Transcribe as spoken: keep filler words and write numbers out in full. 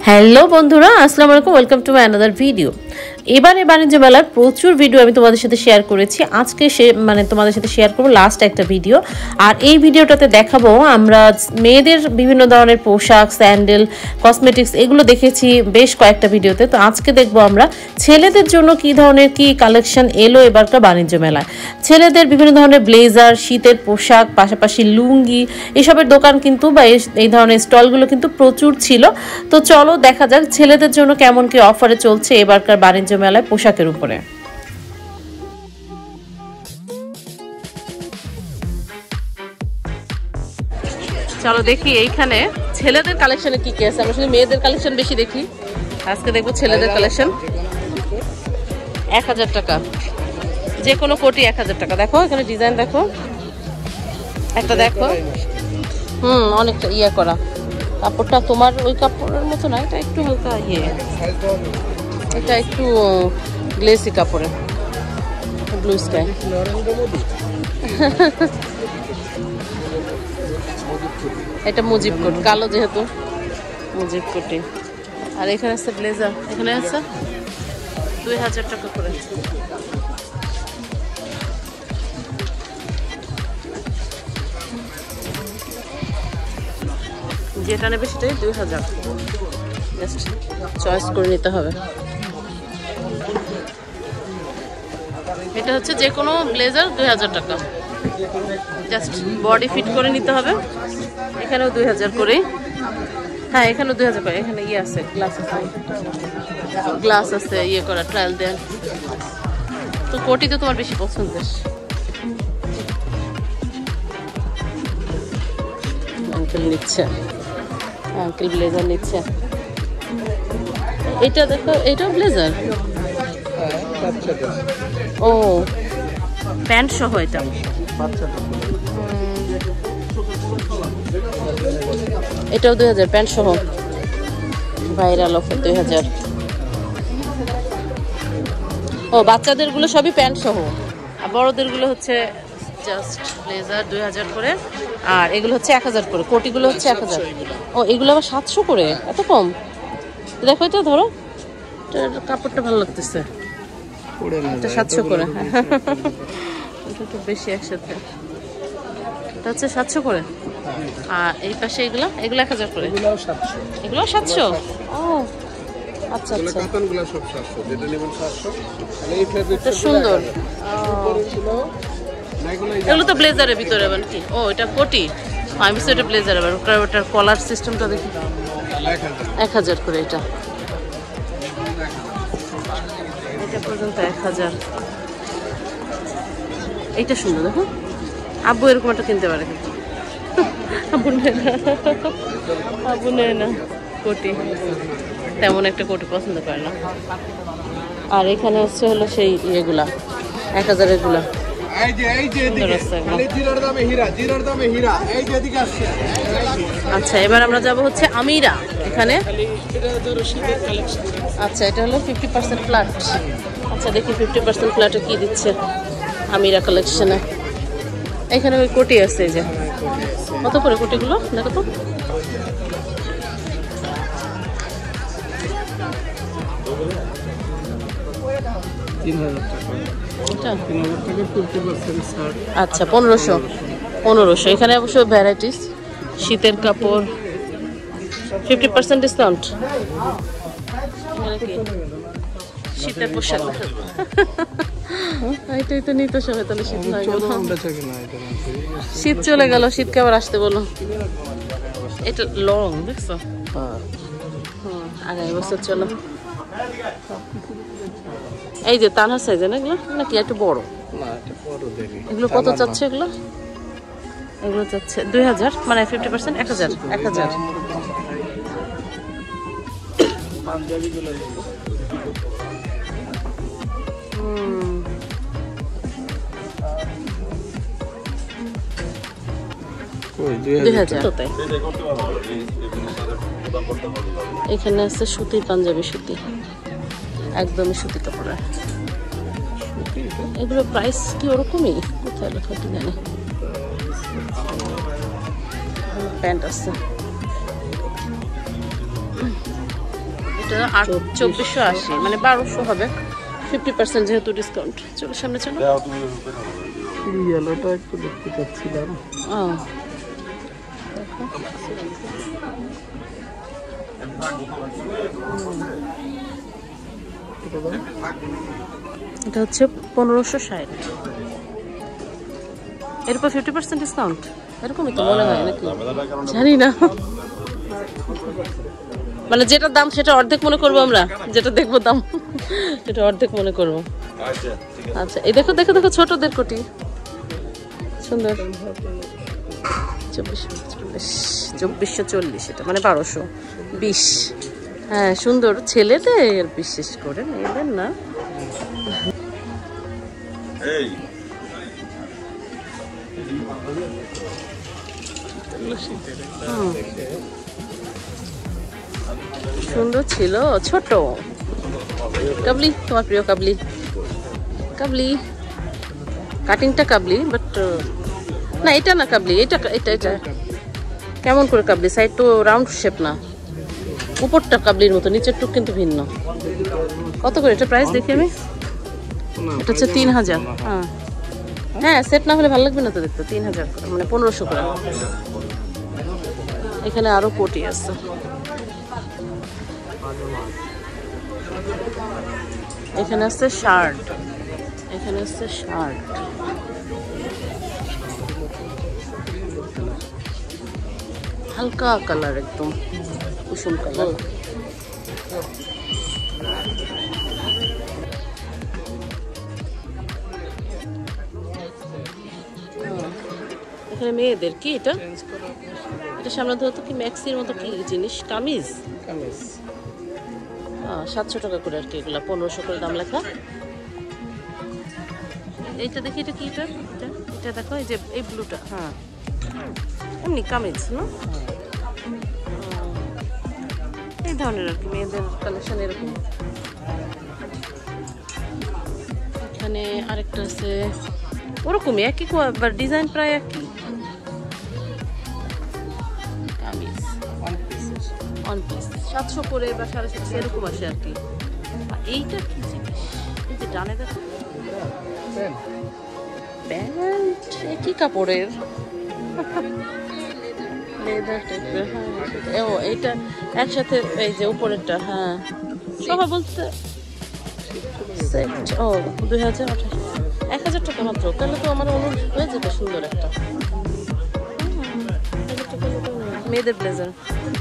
Hello বন্ধুরা, আসসালামু আলাইকুম। Welcome to my another video. এবারে বাণিজ্য মেলার প্রচুর ভিডিও আমি তোমাদের সাথে শেয়ার করেছি। আজকে সে মানে তোমাদের সাথে শেয়ার করবো লাস্ট একটা ভিডিও। আর এই ভিডিওটাতে দেখাবো আমরা মেয়েদের বিভিন্ন ধরনের পোশাক, স্যান্ডেল, কসমেটিক্স এগুলো দেখেছি বেশ কয়েকটা ভিডিওতে। তো আজকে দেখবো আমরা ছেলেদের জন্য কি ধরনের কি কালেকশন এলো এবারকার বাণিজ্য মেলায়। ছেলেদের বিভিন্ন ধরনের ব্লেজার, শীতের পোশাক, পাশাপাশি লুঙ্গি এসবের দোকান কিন্তু বা এই ধরনের স্টলগুলো কিন্তু প্রচুর ছিল। তো চলো দেখা যাক ছেলেদের জন্য কেমন কি অফারে চলছে এবারকার বাণিজ্য মেলায় পোশাকের উপরে। চলো দেখি এইখানে ছেলেদের কালেকশনে কি কি আছে। আমরা শুধু মেয়েদের কালেকশন বেশি দেখি, আজকে দেখবো ছেলেদের কালেকশন। এক হাজার টাকা যে কোনো কোটি, এক হাজার টাকা। দেখো এখানে ডিজাইন দেখো, একটা দেখো, হুম অনেকটা ইয়ে করা। কাপড়টা তোমার ওই কাপড়ের মতো না, এটা একটু হালকা ইয়ে, এটা একটু গ্লেসি কাপড়ে, ব্লু স্কাই। এটা মুজিব কোট, কালো যেহেতু মুজিব কোটি। আর এখানে আছে ব্লেজার, এখানে আছে দুই হাজার টাকা করে। যেটা নেবে সেটাই দুই হাজার, জাস্ট চয়েস করে নিতে হবে। এটা হচ্ছে যে কোনো ব্লেজার দুই হাজার টাকা, জাস্ট বডি ফিট করে নিতে হবে। এখানেও দুই হাজার করেই, হ্যাঁ এখানেও দুই হাজার করে। এখানে ইয়ে আছে, গ্লাস আছে, গ্লাস আছে ইয়ে করা, ট্রায়াল দেন। তো কোটি তো তোমার বেশি পছন্দের। আঙ্কেল নিচ্ছে, আঙ্কেল ব্লেজার নিচ্ছে। এটা দেখো, এটাও ব্লেজার। ও প্যান্ট সহ, এটা এটাও দুই হাজার, প্যান্ট সহ, ভাইরাল অফার দুই হাজার। ও বাচ্চাদের গুলো সবই প্যান্ট সহ, আর বড়দের গুলো হচ্ছে জাস্ট ব্লেজার দুই হাজার করে। আর এগুলো হচ্ছে এক হাজার করে, কোটিগুলো হচ্ছে এক হাজার। ও এগুলো আবার সাতশো করে, এত কম। দেখো এটা ধরো, কাপড়টা ভালো লাগতেছে, এটা সাতশো করে। এটা একটু বেশি একসাথে, এটা হচ্ছে সাতশো করে। আর এই পাশে এগুলো, এগুলো এক হাজার করে, এগুলো সাতশো। ও আচ্ছা আচ্ছা, এটা সুন্দর। এগুলো তো ব্লেজারের ভিতরে আবার কি? ও এটা কোটি, আমি তো এটা ব্লেজার। আবার ওটার কলার সিস্টেমটা দেখি, এক হাজার করে। এটা এটা পর্যন্ত এক হাজার। এইটা সুন্দর, দেখো আব্বু এরকম একটা কিনতে পারে, কিন্তু আব্বু নেয় না, আব্বু নেয় না কোটি, তেমন একটা কোটি পছন্দ করে না। আর এখানে হচ্ছে হলো সেই ইয়েগুলা, এক হাজারের গুলা। আচ্ছা এবার আমরা যাব হচ্ছে আমিরা। এখানে আচ্ছা এটা হলো ফিফটি পার্সেন্ট ফ্ল্যাট। আচ্ছা দেখি ফিফটি পার্সেন্ট ফ্ল্যাটে কি দিচ্ছে আমিরা কালেকশনে। এখানে ওই কোটি আছে, এই যে কত করে কোটিগুলো দেখো তো। আচ্ছা পনেরোশো, পনেরোশো। এখানে অবশ্য ভ্যারাইটিস, শীতের কাপড়, ফিফটি পার্সেন্ট ডিসকাউন্ট। শীতের পোশাক এটাই তো নিতে সবাই, তাহলে শীত হয়ে গেল, শীত চলে গেল, শীতকে আবার আসতে বলো। এটা লং দেখছো, আগামী বছর চলো। এই যে তানহার সাইজে না এগুলো, নাকি একটু বড়? এগুলো কত চাচ্ছে? এগুলো এগুলো চাচ্ছে দুই হাজার, মানে ফিফটি পার্সেন্ট এক হাজার, এক হাজার। দুই হাজার। এখানে আছে সুতি পাঞ্জাবি, সুতি একদমই সুতি কাপড়। এগুলো প্রাইস কি ওরকমই? কোথায় লেখা কি জানি। প্যান্ট আছে, এটা আট চব্বিশশো আশি মানে বারোশো হবে ফিফটি পার্সেন্ট যেহেতু ডিসকাউন্ট। চলো সামনে চলো। ইয়েলোটা একটু দেখতে চাচ্ছিলাম। ও এটা হচ্ছে পনেরোশো ষাট। এরপর ফিফটি পার্সেন্ট ডিসকাউন্ট এরকমই তো মনে হয় নাকি জানি না, মানে যেটা দাম সেটা অর্ধেক মনে করবো আমরা, যেটা দেখবো দাম এটা অর্ধেক মনে করবো। আচ্ছা এই দেখো দেখো দেখো ছোটদের কোটি সুন্দর চব্বিশশো চল্লিশ চব্বিশশো চল্লিশ এটা মানে বারোশো বিশ। হ্যাঁ সুন্দর ছেলেদের বিশেষ করে মেয়েদের না। সুন্দর ছিল ছোট কাবলি, তোমার প্রিয় কাবলি। কাবলি কাটিংটা কাবলি বাট না এটা না কাবলি, এটা এটা এটা কেমন করে কাবলি? সাইড তো রাউন্ড শেপ না, উপরটা কাবলির মতো, নিচের টুক কিন্তু ভিন্ন। কত করে এটা প্রাইস দেখি আমি? এটা হচ্ছে তিন হাজার। হ্যাঁ হ্যাঁ সেট না হলে ভালো লাগবে না তো দেখতে। তিন হাজার করে মানে পনেরোশো করে। এখানে আরো কোটি আছে। এখানে আছে শার্ট, এখানে আছে শার্ট। হালকা কালার একদম কুসুম কালার। এখানে মেয়েদের কি এটা? এটা সামনে ধরতো কি ম্যাক্সির মতো কি জিনিস? কামিজ। কামিজ সাতশো টাকা করে আর কি, এগুলা পনেরোশো করে দাম লেখা। এইটা দেখি এটা কি? এটা এটা এটা দেখো এই যে এই ব্লুটা। হ্যাঁ এমনি কামিজ না, এই ধরনের আর কি মেয়েদের কালেকশন এরকম। এখানে আরেকটা আছে ওরকমই একই, ডিজাইন প্রায় একই। কামিজ ওয়ান পিস সাতশো করে বা সাড়ে সাতশো এরকম আসে আর কি। এইটা কি জিনিস? এই যে ডানে দেখো প্যান্ট, একই কাপড়ের লেদার টাইপের। হ্যাঁ ও এইটা একসাথে এই যে উপরেরটা। হ্যাঁ সবাই বলতে সেট। ও দুই হাজার আঠাশ এক হাজার টাকা মাত্র। তাহলে তো আমার অনুরোধ হয়ে যেত সুন্দর একটা মেয়েদের ব্লেজার।